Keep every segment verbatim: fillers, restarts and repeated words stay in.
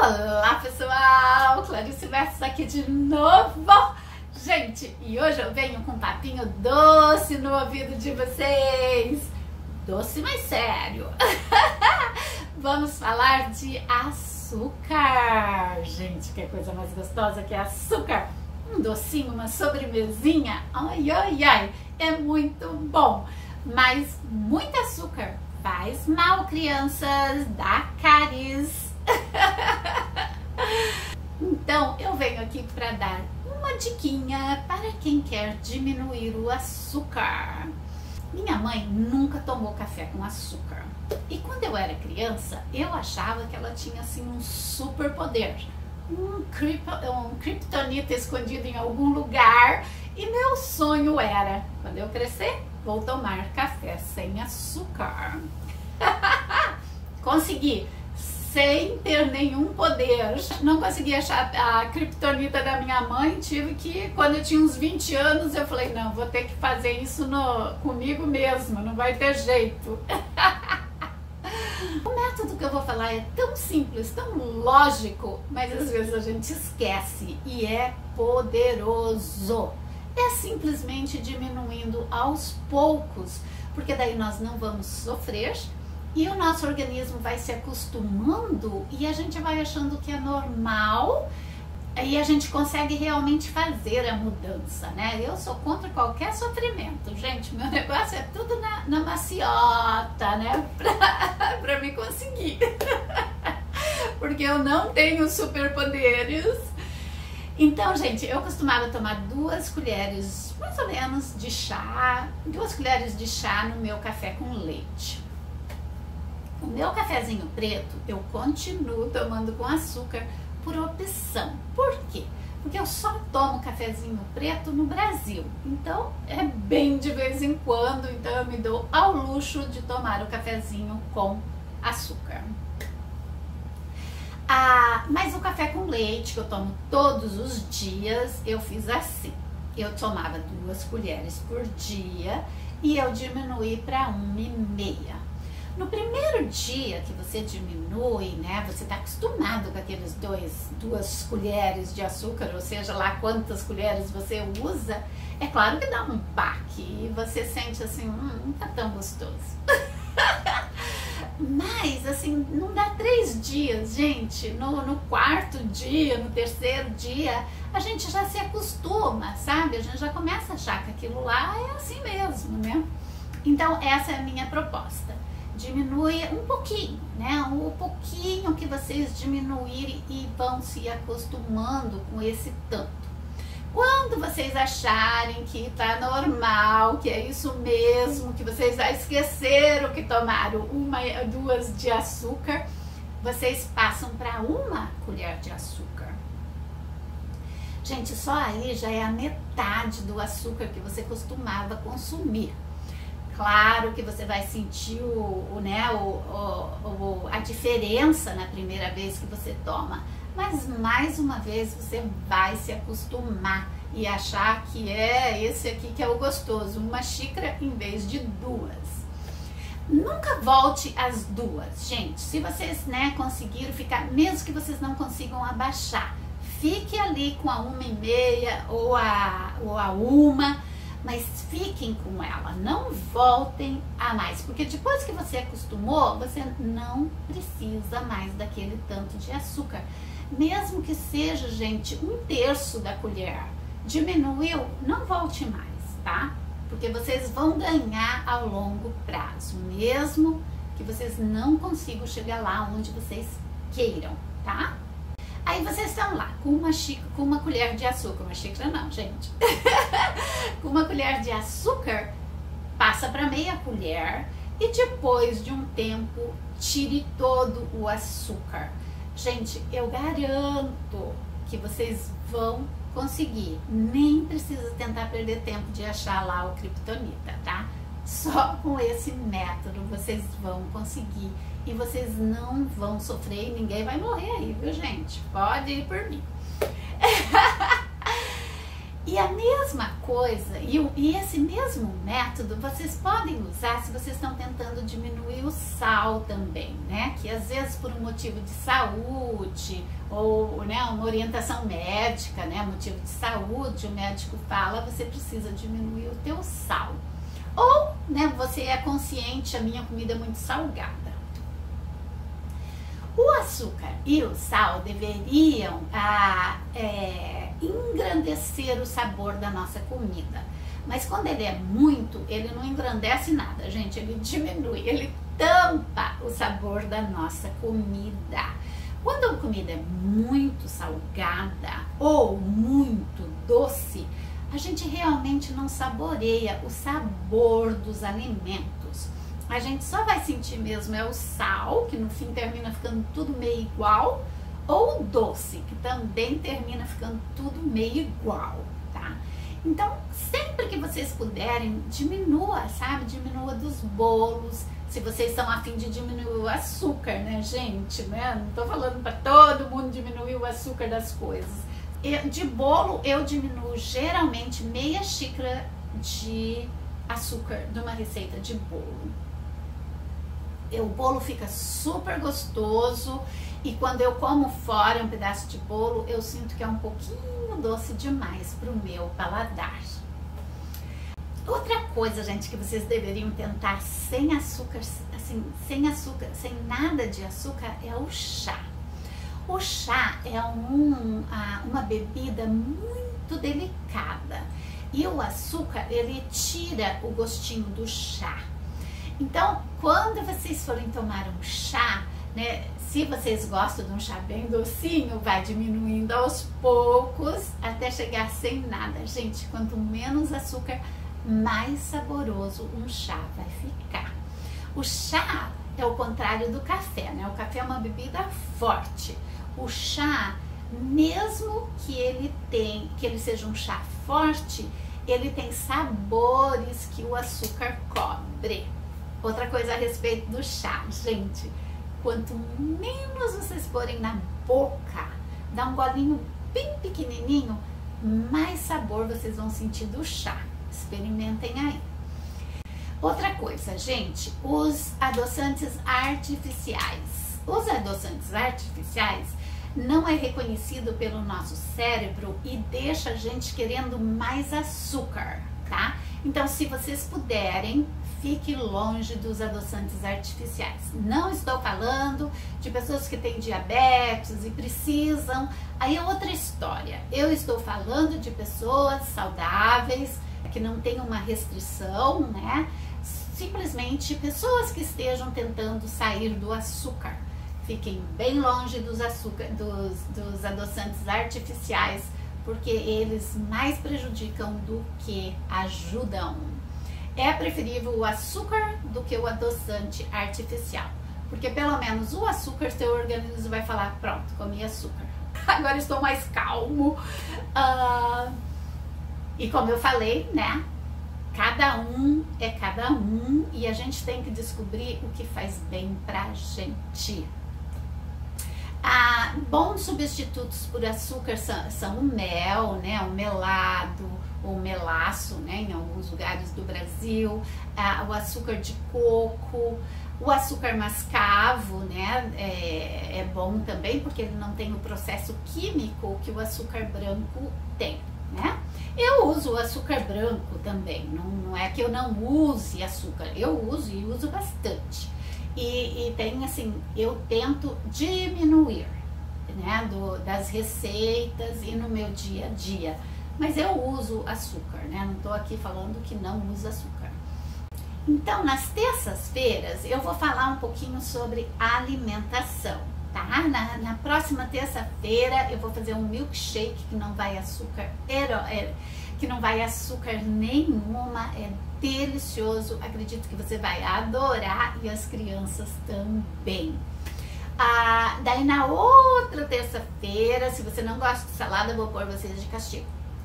Olá pessoal, Clarice Versos aqui de novo. Gente, e hoje eu venho com um papinho doce no ouvido de vocês. Doce, mas sério. Vamos falar de açúcar. Gente, que coisa mais gostosa que é açúcar. Um docinho, uma sobremesinha. Ai, ai, ai, é muito bom. Mas muito açúcar faz mal, crianças, dá cáries. Então eu venho aqui para dar uma diquinha para quem quer diminuir o açúcar. Minha mãe nunca tomou café com açúcar. E quando eu era criança, eu achava que ela tinha assim um super poder. Um, crip, um kryptonita escondido em algum lugar. E meu sonho era, quando eu crescer, vou tomar café sem açúcar. Consegui, sem ter nenhum poder. Não consegui achar a kryptonita da minha mãe. Tive que, quando eu tinha uns vinte anos, eu falei, não, vou ter que fazer isso no, comigo mesma, não vai ter jeito. O método que eu vou falar é tão simples, tão lógico, mas às vezes a gente esquece e é poderoso. É simplesmente diminuindo aos poucos, porque daí nós não vamos sofrer e o nosso organismo vai se acostumando e a gente vai achando que é normal e a gente consegue realmente fazer a mudança, né? Eu sou contra qualquer sofrimento, gente, meu negócio é tudo na, na maciota, né? Pra, pra me conseguir, porque eu não tenho superpoderes. Então, gente, eu costumava tomar duas colheres, mais ou menos, de chá, duas colheres de chá no meu café com leite. O meu cafezinho preto, eu continuo tomando com açúcar por opção. Por quê? Porque eu só tomo cafezinho preto no Brasil. Então, é bem de vez em quando, então eu me dou ao luxo de tomar o cafezinho com açúcar. Ah, mas o café com leite que eu tomo todos os dias, eu fiz assim. Eu tomava duas colheres por dia e eu diminuí para uma e meia. No primeiro dia que você diminui, né, você está acostumado com aqueles dois, duas colheres de açúcar, ou seja lá quantas colheres você usa, é claro que dá um baque e você sente assim, hum, não tá tão gostoso. Mas, assim, não dá três dias, gente. No, no quarto dia, no terceiro dia, a gente já se acostuma, sabe? A gente já começa a achar que aquilo lá é assim mesmo, né? Então, essa é a minha proposta. Diminui um pouquinho, né? Um pouquinho que vocês diminuírem e vão se acostumando com esse tanto. Quando vocês acharem que tá normal, que é isso mesmo, que vocês já esqueceram que tomaram uma, duas de açúcar, vocês passam para uma colher de açúcar. Gente, só aí já é a metade do açúcar que você costumava consumir. Claro que você vai sentir o, o, né, o, o, o, a diferença na primeira vez que você toma. Mas mais uma vez você vai se acostumar e achar que é esse aqui que é o gostoso, uma xícara em vez de duas. Nunca volte às duas, gente. Se vocês, né, conseguiram ficar, mesmo que vocês não consigam abaixar, fique ali com a uma e meia ou a, ou a uma, mas fiquem com ela, não voltem a mais, porque depois que você acostumou, você não precisa mais daquele tanto de açúcar. Mesmo que seja, gente, um terço da colher, diminuiu, não volte mais, tá? Porque vocês vão ganhar ao longo prazo, mesmo que vocês não consigam chegar lá onde vocês queiram, tá? Aí vocês estão lá com uma xícara, com uma colher de açúcar, uma xícara não, gente. Com uma colher de açúcar, passa para meia colher e depois de um tempo, tire todo o açúcar. Gente, eu garanto que vocês vão conseguir. Nem precisa tentar perder tempo de achar lá o kryptonita, tá? Só com esse método vocês vão conseguir. E vocês não vão sofrer e ninguém vai morrer aí, viu, gente? Pode ir por mim. E a mesma coisa, e, o, e esse mesmo método vocês podem usar se vocês estão tentando diminuir o sal também, né? Que às vezes por um motivo de saúde ou, né, uma orientação médica, né, motivo de saúde, o médico fala, você precisa diminuir o teu sal. Ou, né, você é consciente, a minha comida é muito salgada. O açúcar e o sal deveriam ah, é, engrandecer o sabor da nossa comida. Mas quando ele é muito, ele não engrandece nada, gente. Ele diminui, ele tampa o sabor da nossa comida. Quando a comida é muito salgada ou muito doce, a gente realmente não saboreia o sabor dos alimentos. A gente só vai sentir mesmo é o sal, que no fim termina ficando tudo meio igual, ou o doce, que também termina ficando tudo meio igual, tá? Então, sempre que vocês puderem, diminua, sabe? Diminua dos bolos, se vocês estão a fim de diminuir o açúcar, né, gente? Né? Não tô falando para todo mundo diminuir o açúcar das coisas. Eu, de bolo, eu diminuo geralmente meia xícara de açúcar de uma receita de bolo. O bolo fica super gostoso e quando eu como fora um pedaço de bolo, eu sinto que é um pouquinho doce demais para o meu paladar. Outra coisa, gente, que vocês deveriam tentar sem açúcar, assim, sem açúcar, sem nada de açúcar, é o chá. O chá é um, uma bebida muito delicada e o açúcar, ele tira o gostinho do chá. Então, quando vocês forem tomar um chá, né, se vocês gostam de um chá bem docinho, vai diminuindo aos poucos até chegar sem nada. Gente, quanto menos açúcar, mais saboroso um chá vai ficar. O chá é o contrário do café, né? O café é uma bebida forte. O chá, mesmo que ele tem, que ele seja um chá forte, ele tem sabores que o açúcar cobre. Outra coisa a respeito do chá, gente, quanto menos vocês porem na boca, dá um golinho bem pequenininho, mais sabor vocês vão sentir do chá. Experimentem aí. Outra coisa, gente, os adoçantes artificiais. Os adoçantes artificiais não é reconhecido pelo nosso cérebro e deixa a gente querendo mais açúcar, tá? Então, se vocês puderem, fique longe dos adoçantes artificiais. Não estou falando de pessoas que têm diabetes e precisam, aí é outra história. Eu estou falando de pessoas saudáveis, que não têm uma restrição, né? Simplesmente pessoas que estejam tentando sair do açúcar. Fiquem bem longe dos, açúcar, dos, dos adoçantes artificiais, porque eles mais prejudicam do que ajudam. É preferível o açúcar do que o adoçante artificial, porque pelo menos o açúcar, seu organismo vai falar, pronto, comi açúcar, agora estou mais calmo. Uh, e como eu falei, né, cada um é cada um e a gente tem que descobrir o que faz bem pra gente. Ah, bons substitutos por açúcar são, são o mel, né, o melado, o melaço, né, em alguns lugares do Brasil, ah, o açúcar de coco, o açúcar mascavo, né, é, é bom também porque ele não tem o processo químico que o açúcar branco tem, né? Eu uso o açúcar branco também, não, não é que eu não use açúcar, eu uso e uso bastante. E, e tem assim, eu tento diminuir, né, do, das receitas e no meu dia a dia. Mas eu uso açúcar, né? Não tô aqui falando que não uso açúcar. Então, nas terças-feiras, eu vou falar um pouquinho sobre alimentação, tá? Na, na próxima terça-feira, eu vou fazer um milkshake que não vai açúcar, que não vai açúcar nenhuma, é delicioso, acredito que você vai adorar e as crianças também. Ah, daí na outra terça-feira, se você não gosta de salada, eu vou pôr vocês de castigo.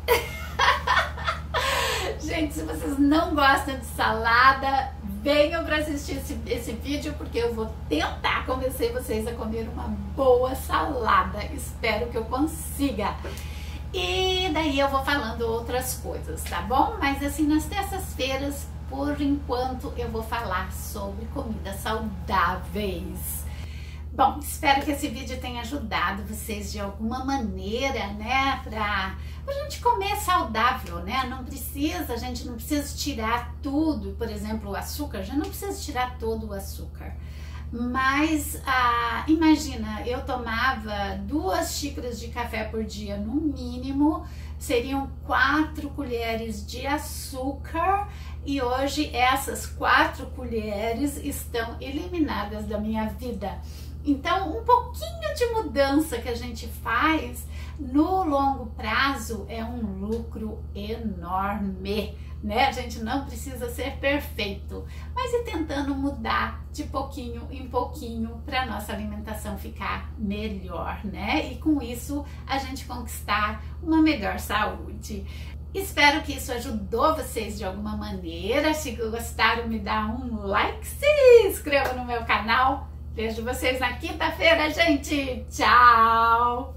Gente, se vocês não gostam de salada, venham para assistir esse, esse vídeo, porque eu vou tentar convencer vocês a comer uma boa salada. Espero que eu consiga. E daí eu vou falando outras coisas, tá bom? Mas assim, nas terças-feiras, por enquanto, eu vou falar sobre comidas saudáveis. Bom, espero que esse vídeo tenha ajudado vocês de alguma maneira, né? Pra, pra gente comer saudável, né? Não precisa, a gente não precisa tirar tudo, por exemplo, o açúcar, a gente não precisa tirar todo o açúcar. Mas, ah, imagina, eu tomava duas xícaras de café por dia no mínimo, seriam quatro colheres de açúcar e hoje essas quatro colheres estão eliminadas da minha vida. Então, um pouquinho de mudança que a gente faz no longo prazo é um lucro enorme, né? A gente não precisa ser perfeito, mas ir tentando mudar de pouquinho em pouquinho para nossa alimentação ficar melhor, né? E com isso a gente conquistar uma melhor saúde. Espero que isso ajudou vocês de alguma maneira. Se gostaram, me dá um like, se inscreva no meu canal. Vejo vocês na quinta-feira, gente. Tchau!